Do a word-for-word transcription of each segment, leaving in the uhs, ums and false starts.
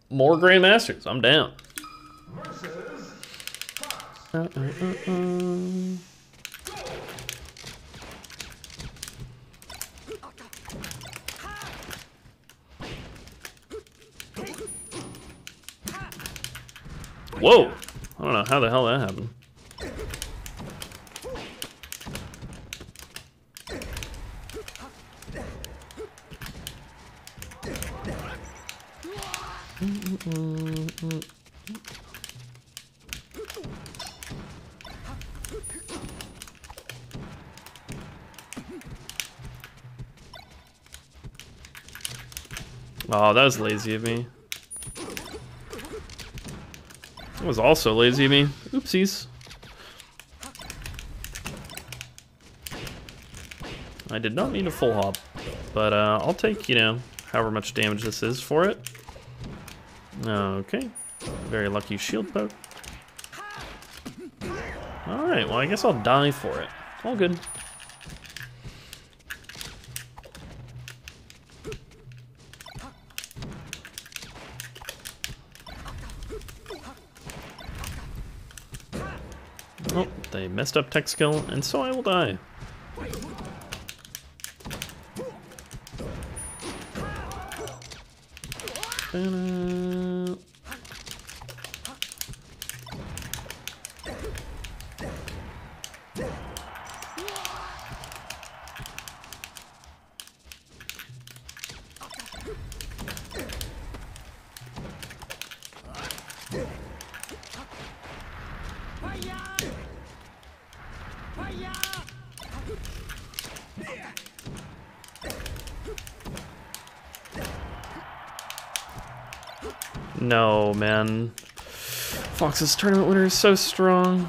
more Grandmasters. I'm down. Uh, uh, uh, uh. Whoa! I don't know how the hell that happened. Oh, that was lazy of me. That was also lazy of me. Oopsies. I did not need a full hop, but uh, I'll take, you know, however much damage this is for it. Okay. Very lucky shield poke. Alright, well I guess I'll die for it. All good. Oh, they messed up tech skill, and so I will die. Ta-da. No, man. Fox's tournament winner is so strong.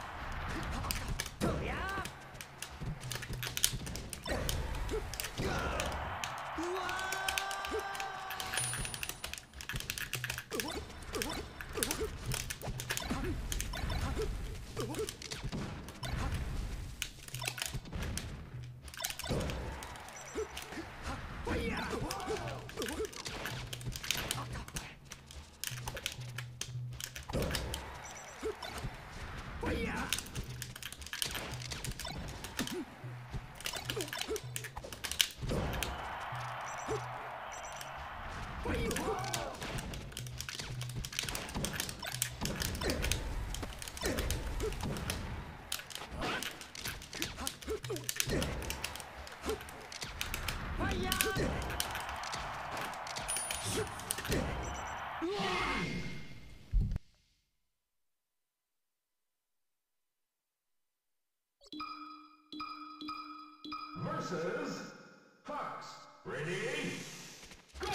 Versus Fox. Ready? Go!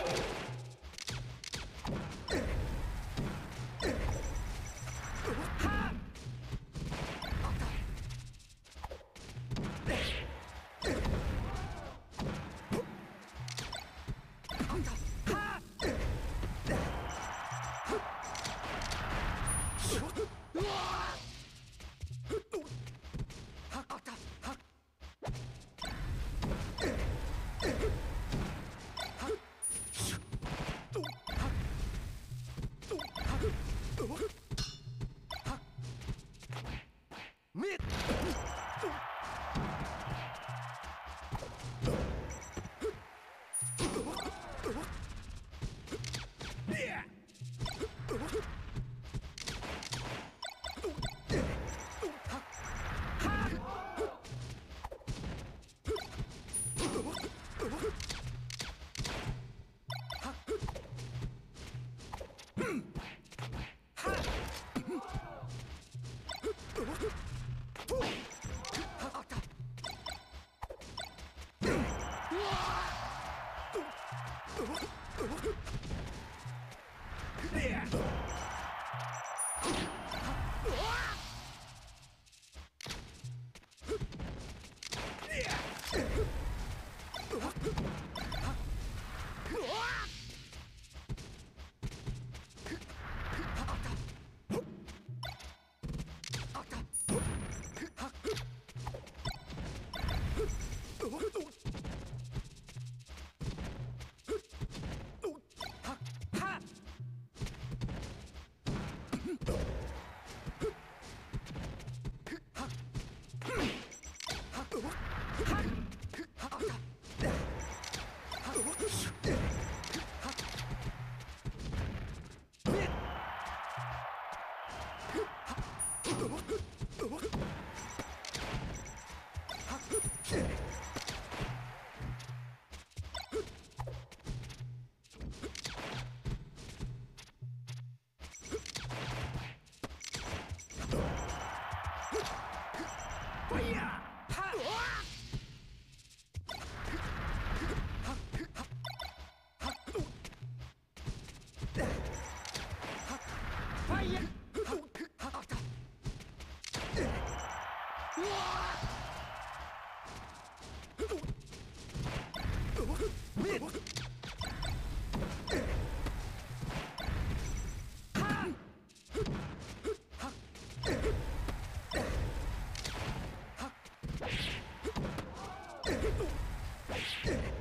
Ugh!